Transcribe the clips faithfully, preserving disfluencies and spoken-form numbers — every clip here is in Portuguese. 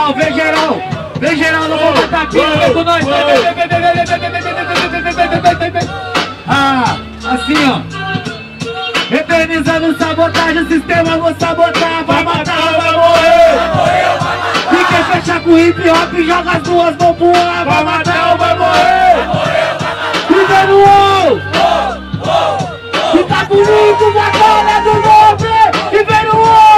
geral, vem geral. Vem geral, não vou botar aqui, vem com nós. Ah, assim ó. Eternizando sabotagem, o sistema vou sabotar. Vai matar ou vai morrer? Se quer fechar com hip hop, joga as duas mãos pro ar. Vai matar ou vai morrer? Vivendo o se tá bonito, batalha do nome. Vivendo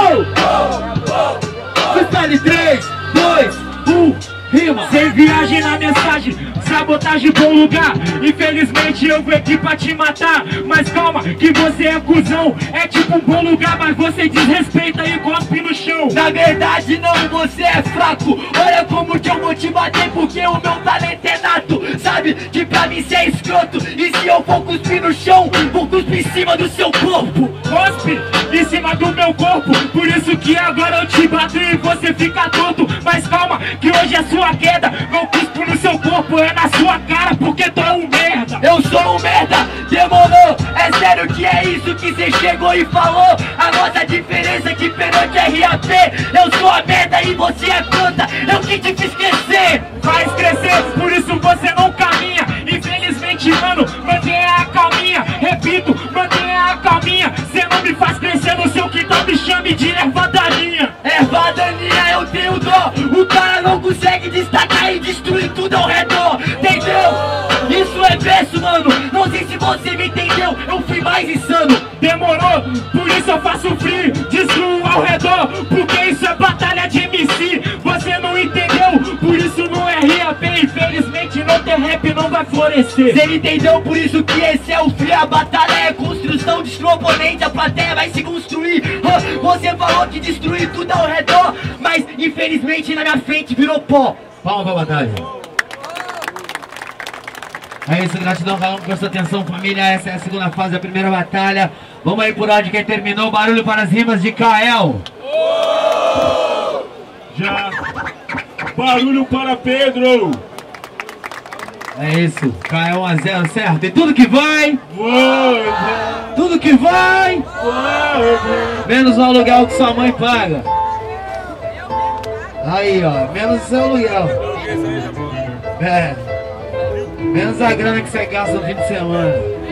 o freestyle três, dois, um, rima. Sem viagem na mensagem, sabotagem bom lugar. Infelizmente eu vim aqui pra te matar. Mas calma, que você é cuzão. É tipo um bom lugar, mas você desrespeita e cospe no chão. Na verdade não, você é fraco. Olha como que eu vou te bater, porque o meu talento é nato. Sabe que pra mim cê é escroto. E se eu for cuspir no chão, vou cuspir em cima do seu corpo. Cospe em cima do meu corpo. Por isso que agora eu te bato e você fica tonto. Mas calma, que hoje é sua queda. Não cuspo no seu corpo, é na sua cara, porque tu é um merda. Eu sou um merda, demorou. É sério que é isso que cê chegou e falou. A nossa diferença é que perante R A P eu sou a merda e você é planta. Eu que te fiz crescer. Faz crescer, por isso você não caminha. Infelizmente, mano, mantenha a calminha. Repito, mantenha a calminha. Cê não me faz crescer no seu quintal, me chame de erva daninha. Erva daninha, eu tenho dó. O cara não consegue destacar e destruir tudo ao redor. Entendeu? Isso é verso, mano. Não sei se você me entendeu. Eu fui mais insano. Demorou, por isso eu faço free. Destruo ao redor, porque isso é batalha de M C. Você não entendeu, por isso no R A P infelizmente não tem rap, não vai florescer. Você entendeu, por isso que esse é o free. A batalha é construção, destrua o oponente, a plateia vai se construir. oh, Você falou que destruir tudo ao redor, mas infelizmente na minha frente virou pó. Palma pra batalha. É isso, gratidão, falando por sua atenção, família. Essa é a segunda fase da primeira batalha. Vamos aí por onde quem terminou. Barulho para as rimas de Kael. Já. Barulho para Pedro. É isso, Kael um a zero, certo? E tudo que vai. Vai. Tudo que vai. Vai. Menos o aluguel que sua mãe paga. Aí, ó. Menos o seu aluguel. É. Menos a grana que você gasta no fim de semana.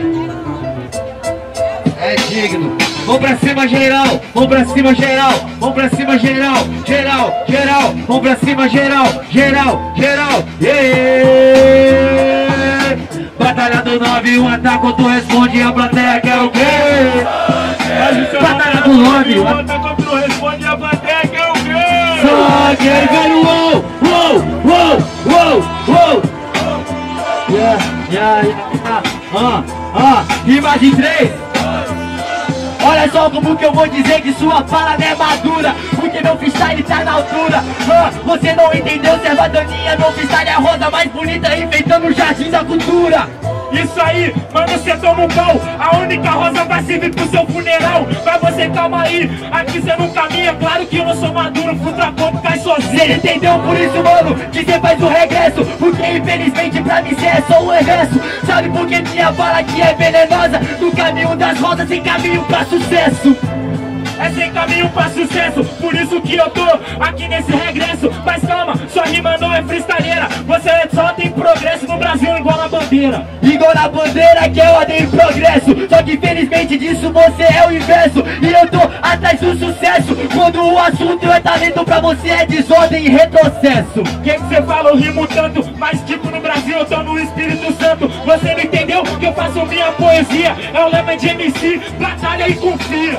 É digno. Vamos pra cima, geral. Vamos pra cima, geral. Vamos pra cima, geral. Geral, geral. Vamos pra cima, geral. Geral, geral. Yeah. Batalha do nove, um ataque, outro responde. A plateia quer o quê? Batalha do nove, um ataque, outro responde. A plateia quer o quê? Só que aí, velho. Uou, uou, uou, uou, uou. Yeah, yeah, yeah. Ah, ah, rima de três. Olha só como que eu vou dizer que sua fala não é madura, porque meu freestyle tá na altura. ah, Você não entendeu, serva daninha. Meu freestyle é a rosa mais bonita, enfeitando o jardim da cultura. Isso aí, mano, você toma um pau. A única rosa vai servir pro seu funeral. Mas você calma aí, aqui você não caminha. Claro que eu não sou maduro, fruta pouco cai sozinho. Cê entendeu por isso, mano, que cê faz o regresso, porque infelizmente pra mim cê é só um reverso. Sabe por que minha fala aqui é venenosa? No caminho das rosas, sem caminho pra sucesso. É sem caminho pra sucesso, por isso que eu tô aqui nesse regresso. Mas calma, sua rima não é freestyleira. Você só tem progresso no Brasil igual na bandeira. Igual na bandeira que eu andei em progresso. Só que infelizmente disso você é o inverso. E eu tô atrás do sucesso, quando o assunto é talento, pra você é desordem e retrocesso. O que que você fala? Eu rimo tanto, mas tipo no Brasil eu tô no Espírito Santo. Você não entendeu que eu faço minha poesia? É o lema de M C, batalha e confia.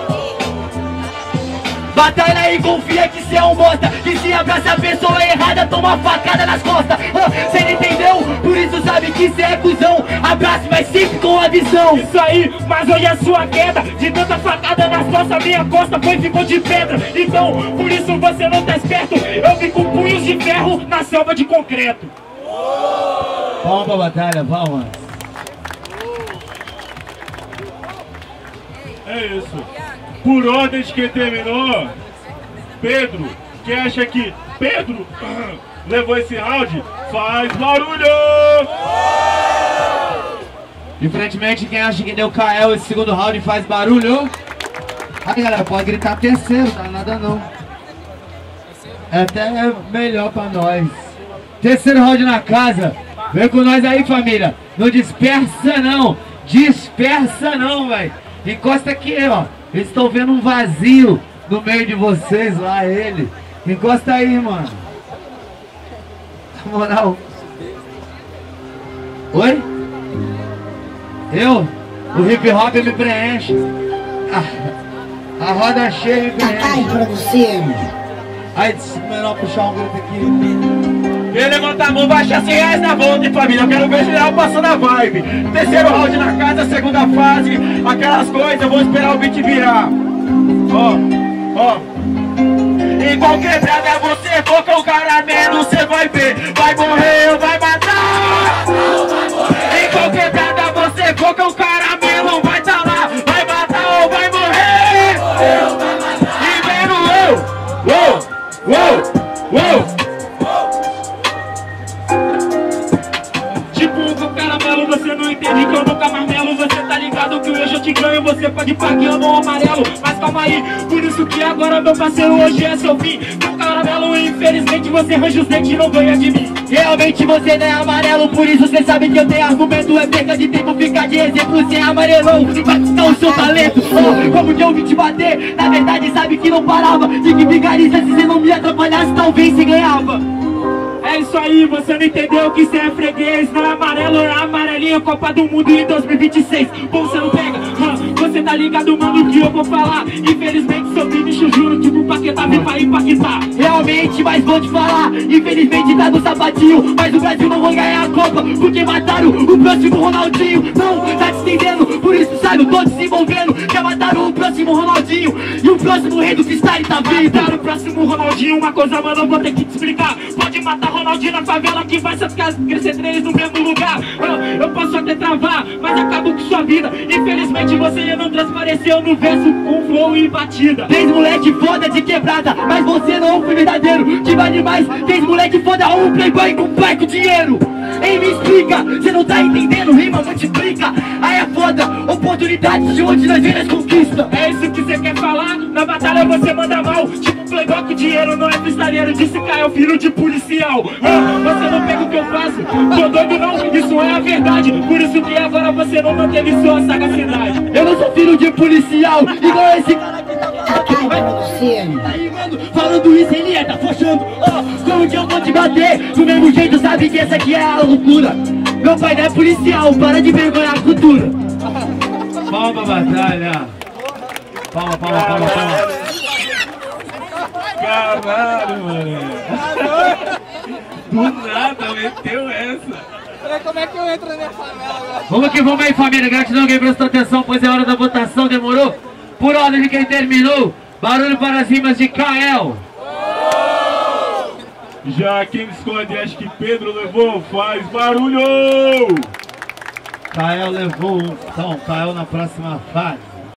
Batalha e confia que cê é um bosta, que se abraça a pessoa errada, toma facada nas costas. ah, Cê não entendeu? Por isso sabe que cê é cuzão. Abrace, mas sempre com a visão. Isso aí, mas olha a sua queda. De tanta facada nas costas, minha costa foi ficou de pedra. Então, por isso você não tá esperto. Eu vim com punhos de ferro na selva de concreto. Palma pra batalha, palma. É isso. Por ordem de quem terminou, Pedro, quem acha que Pedro levou esse round, faz barulho! Diferentemente, quem acha que deu Kael esse segundo round faz barulho. Aí galera, pode gritar terceiro, tá nada não. é até melhor pra nós. Terceiro round na casa. Vem com nós aí, família. Não dispersa não. Dispersa não, velho. Encosta aqui, ó. Eles estão vendo um vazio no meio de vocês lá, ele. Encosta aí, mano. Na moral. Oi? Eu? O hip hop me preenche. A, a roda cheia me preenche. produzindo. Aí, melhor puxar um grupo aqui. Quem levanta a mão, baixa cem reais na volta, hein, família. Eu quero ver geral passando a vibe. Terceiro round na casa, segunda fase. Aquelas coisas, eu vou esperar o beat virar. Ó, ó. Igual quebrada, você for com caramelo, você vai ver. Vai morrer ou vai matar? Igual quebrada, você for com caramelo, vai tá lá. Vai matar ou vai morrer? E vendo eu, uou, uou, uou. Tipo com caramelo, você não entende que eu nunca marmelo. Você tá ligado que hoje eu te ganho, você pode pagueando o amarelo. Mas calma aí, por isso que agora meu parceiro hoje é seu fim. Com caramelo, infelizmente você arranja os dentes e não ganha de mim. Realmente você não é amarelo, por isso você sabe que eu tenho argumento. É perca de tempo ficar de exemplo, você é amarelão. Vai buscar o seu talento, oh, como que eu vim te bater? Na verdade sabe que não parava. De que vigarista, se você não me atrapalhasse, talvez você ganhava. É isso aí, você não entendeu que cê é freguês. Não é amarelo, é amarelinho, Copa do Mundo em dois mil e vinte e seis. Pô, você não pega, hum, você tá ligado, mano, que eu vou falar. Infelizmente sou bicho, juro, tipo Paquetá vem pra impactar. Realmente, mas vou te falar, infelizmente tá no sapatinho. Mas o Brasil não vai ganhar a Copa, porque mataram o próximo Ronaldinho. Não, tá te entendendo, por isso sabe, eu tô desenvolvendo. Já mataram o próximo Ronaldinho e o próximo rei do freestyle tá vindo. Mataram o próximo Ronaldinho, uma coisa, mano, eu vou ter que te explicar. Pode matar Ronaldinho na favela que vai crescer três no mesmo lugar. Eu, eu posso até travar, mas acabo com sua vida. Infelizmente você não transpareceu no verso com flow e batida. Três moleque foda de quebrada, mas você não foi verdadeiro. Que vale mais, três moleque foda ou um playboy com pai com dinheiro. Ei, me explica, você não tá entendendo, rima multiplica. Aí é foda, oportunidades de onde nós vemos conquista. É isso que você quer falar? Na batalha você manda mal. Tipo playboy com dinheiro, não é freestyleiro. Disse Caio, filho de policial. Ah, você não pega o que eu faço, tô doido não, isso é a verdade. Por isso que agora você não manteve sua sagacidade. Eu não sou filho de policial, igual esse cara que tá falando. Tá aí, mano, falando isso ele é, tá fochando. Oh, como que eu vou te bater? Do mesmo jeito, sabe que essa aqui é a loucura. Meu pai não é policial, para de vergonhar a cultura. Palma batalha. Palma, palma, palma, palma. Caralho, mano. Do nada meteu essa. Como é que eu entro na minha favela agora? Vamos que vamos aí, família. Gratidão quem prestou atenção, pois é hora da votação, demorou? Por ordem de quem terminou, barulho para as rimas de Kael. Já quem esconde, acho que Pedro levou, faz barulho! Kael levou um, então Kael na próxima fase.